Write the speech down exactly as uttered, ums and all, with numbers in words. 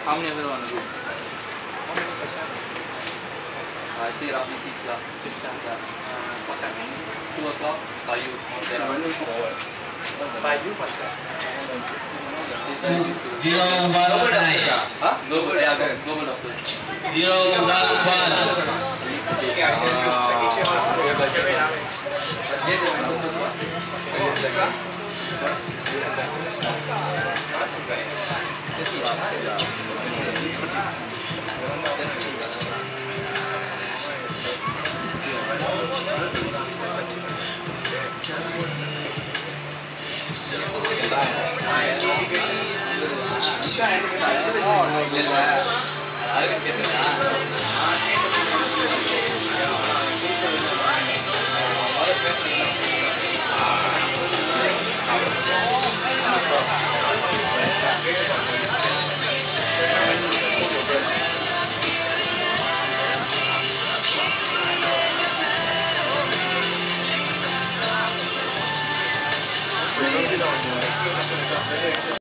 How many of you want to do? How many percent? I say roughly six lah. Six. Yeah. Uh, what time? Two o'clock. By you. Then Running forward. By you, what's that? Zero one nine. Huh? Global, yeah, global doctor. Zero one one. Oh,